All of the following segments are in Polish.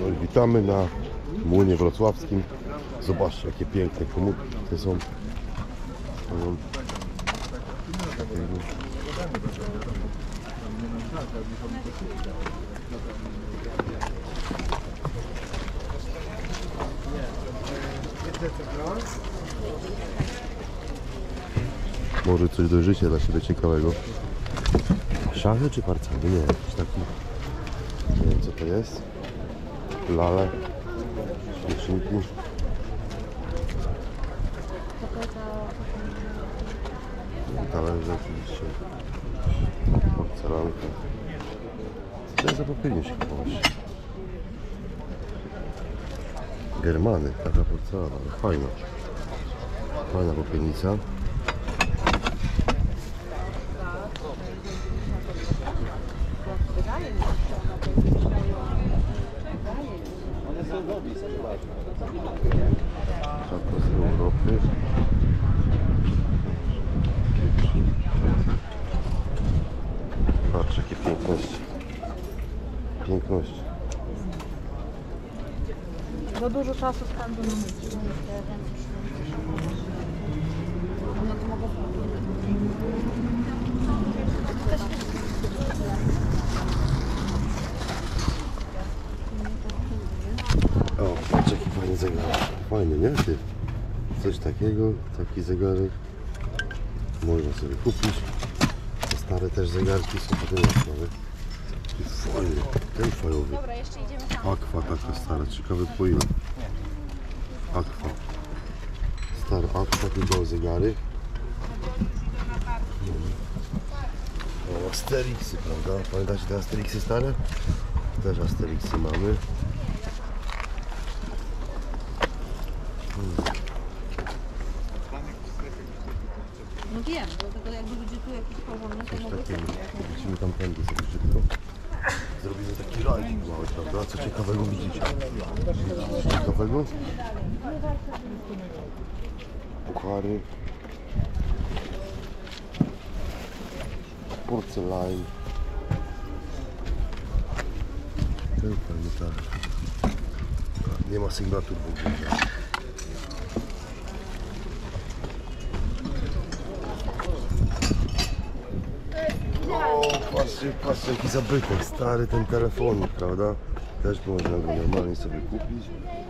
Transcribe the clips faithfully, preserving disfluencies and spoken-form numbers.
No i witamy na młynie wrocławskim. Zobaczcie, jakie piękne komórki te są. Może coś do życia dla siebie ciekawego. Szachy czy parcany? Nie, jakiś taki. Nie wiem, co to jest. Lale, śmieszniki. Talerze oczywiście. Porcelanka. Co to jest za popielniczka? Germany, taka porcelana, fajna. Fajna popielnica. Czapka z Europy. Patrz, jakie piękności. Piękności. Za dużo czasu spędzę na myciu. No to mogę O, patrz, jaki fajny zegarek. Fajny, nie? Ty? Coś takiego, taki zegarek. Można sobie kupić. Te stare też zegarki są potem nowe. Fajny, ten fajowy. Dobra, jeszcze idziemy tam. Aqua taka stara, ciekawe po ile. Aqua. Stara Aqua, tylko zegary. O, Asterixy, prawda? Pamiętacie te Asterixy stare? Też Asterixy mamy. No wiem, dlatego jakby ludzie tu jakieś porządne, to Coś mogą takiego. sobie. Wrócimy tam tędy sobie szybko. Zrobimy taki rajdzik mały, prawda? Co ciekawego widzicie? Widzicie coś ciekawego? Puchary. Porcelain. Ten fajny tak. Nie ma sygnatur w ogóle. O, patrzcie, patrzcie jaki zabytek, stary ten telefonik, prawda? Też można go normalnie sobie kupić.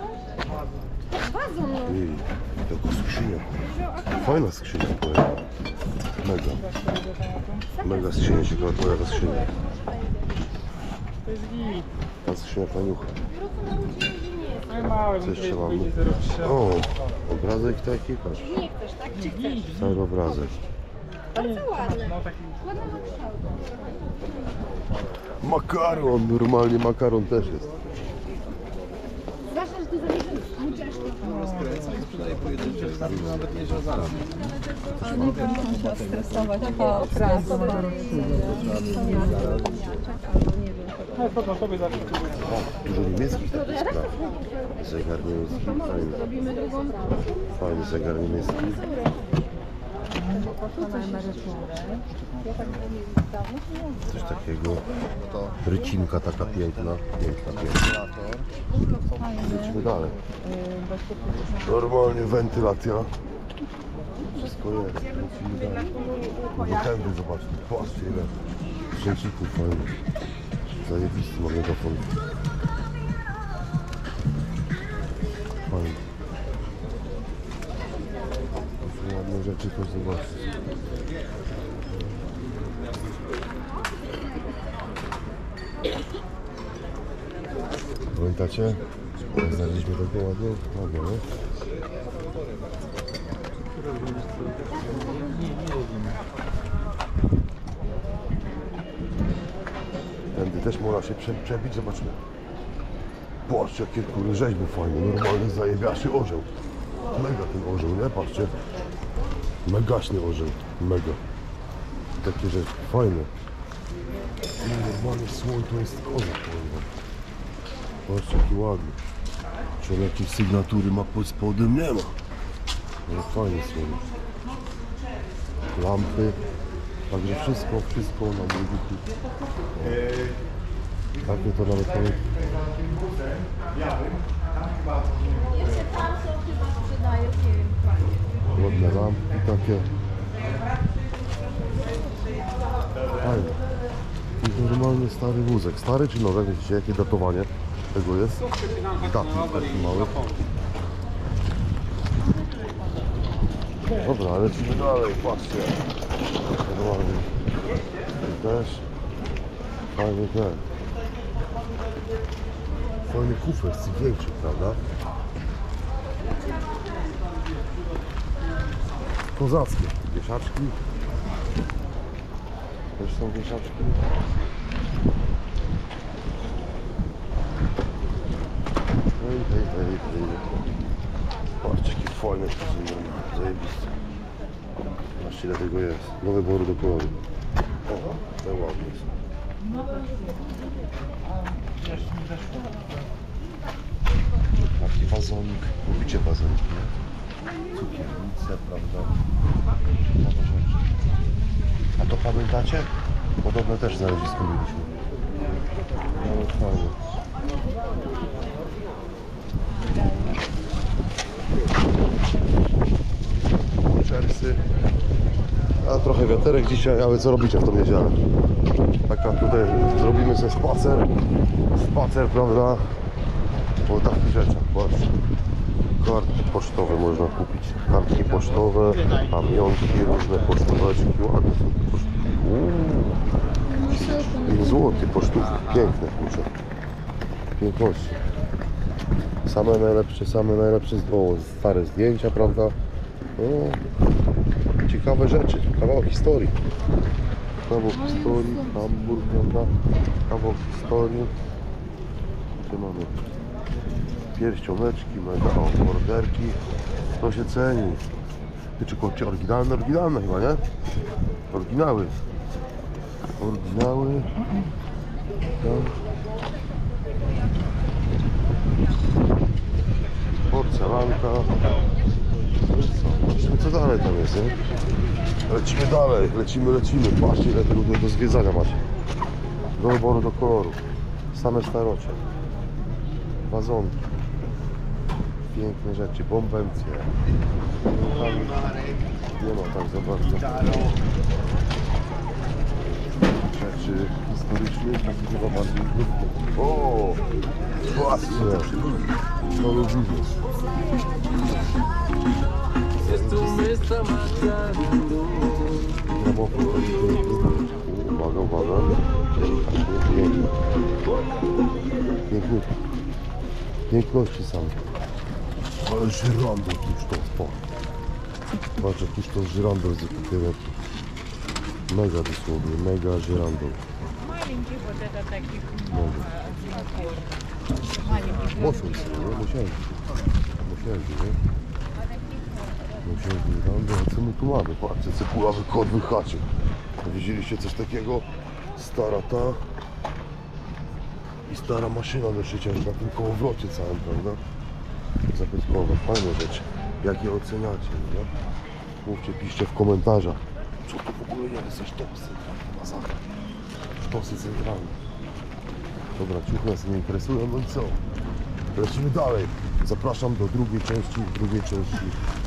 I taka skrzynia. Fajna skrzynia, powiem. Mega. Mega skrzynia się pojawia skrzynia. Ta skrzynia paniucha. Co jeszcze mamy? O, obrazek taki, patrz. Nie chcesz, tak? Czy chcesz? Cały obrazek. Bardzo ładne. Ładna Makaron, normalnie makaron też jest. Zwłaszcza, że ty zamierzasz Rozkręca i sprzedaje pojedyncze, nawet nie że zaraz. stresować po pracy. Dużo niemieckich takich spraw. Zegar niemiecki, fajny. Robimy drugą. Fajny zegar niemiecki. Coś takiego. Rycinka taka piękna. Piękna, piękna. Lecimy dalej. Normalnie wentylacja. Wszystko jest. Lecimy dalej. No do tędy zobaczcie. Patrzcie ile szczęcików fajnych. Zajebisty magnetofon. Fajny. Takie ładne rzeczy też zobaczyć. Pamiętacie? Jak znaleźliśmy taką ładną? Ładną, nie? Tędy też można się prze, przebić, zobaczmy. Patrzcie, jakie kurde rzeźby fajne, normalny zajebiaszy orzeł. Mega ten orzeł, nie? Patrzcie. Megaśny orzeł, mega. Takie rzeczy, fajne. I normalnie słoń to jest kozak, powiem. Patrzcie, jaki ładny. Czy on jakieś sygnatury ma pod spodem? Nie ma. Ale fajnie słoń. Lampy. Także wszystko, wszystko na budynku. Takie to nawet powiem. Jeszcze tam są chyba sprzedają, nie wiem. Ładne lampki takie. Fajne. I normalny stary wózek. Stary czy nowy? Wiecie jakie datowanie tego jest? Datnik taki mały. Dobra, ale lecimy dalej, patrzcie. Normalny. I też. Fajny ten. Fajny kufer z tych większych, prawda? Kozackie. Wieszaczki. Też są wieszaczki. Hej, hej, hej, hej. Patrzcie, jakie fajne to są normalne, zajebiste. Zobaczcie ile tego jest. Nowe bory do koloru. O, to ładnie jest. Taki wazonik. Lubicie wazoniki, nie? Cukiernice, prawda? Nowe rzeczy. A to pamiętacie? Podobne też znalezisko mieliśmy. No fajnie. Czersy. A trochę wiaterek dzisiaj, ale co robicie w tą niedzielę? Taka tutaj zrobimy sobie spacer. Spacer, prawda? Po takich rzeczach, patrzcie. Kartki pocztowe można kupić. Kartki pocztowe, pamiątki, różne pocztóweczki. Ładne są te pocztówki. pięć złotych pocztówki. Piękne, kurczę. Piękności. Same najlepsze, same najlepsze, o, stare zdjęcia, prawda? O, ciekawe rzeczy, kawał historii. Kawał historii, Hamburg, prawda? Kawał historii. Tu mamy pierścioneczki, mega o, borderki. To się ceni. Ty czy kurczę, oryginalne, oryginalne chyba, nie? Oryginały. Oryginały. Tak. Porcelanka. Zobaczmy co dalej tam jest, nie? Lecimy dalej, lecimy, lecimy. Patrzcie ile tego do, do zwiedzania macie. Do wyboru, do koloru. Same starocie. Wazonki. Piękne rzeczy, bombencje. Nie ma tak za bardzo rzeczy historycznych, takich chyba bardziej krótkich. O! Patrzcie! To lubimy. Gramofon, uwaga, uwaga. Delikatnie, pięknie. Pięknie. Piękności same. Ale żyrandol tuż to spał. Patrz jakiś to żyrandol zakupiłem. Mega dosłownie, mega żyrandol. Маленький вот это таких. Mega. Маленький. Mocno sobie, nie? Musiałem. Musiałem, nie? Musiałem żyrandol. A co my tu mamy? Patrzcie, cykulawy kot wyhaczył. Widzieliście coś takiego? Stara ta. I stara maszyna do szycia już na tym kołowrocie całym, prawda? Zabytkowe, fajne rzeczy. Jak je oceniacie, no? Mówcie, piszcie w komentarzach. Co to w ogóle jest? Coś sztosy centralne, masakra. Sztosy centralne. Dobra, ciuch nas nie interesują, no i co? Lecimy dalej. Zapraszam do drugiej części, w drugiej części